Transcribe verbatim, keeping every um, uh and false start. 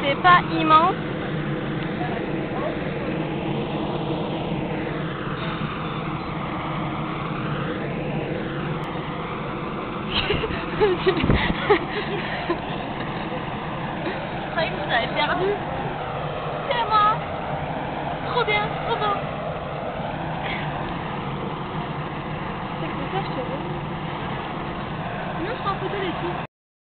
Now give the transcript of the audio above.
c'est pas immense. Je croyais que vous avez perdu. C'est moi. Trop bien, trop beau. C'est que ça, je te vois. Non, je prends en photo des filles.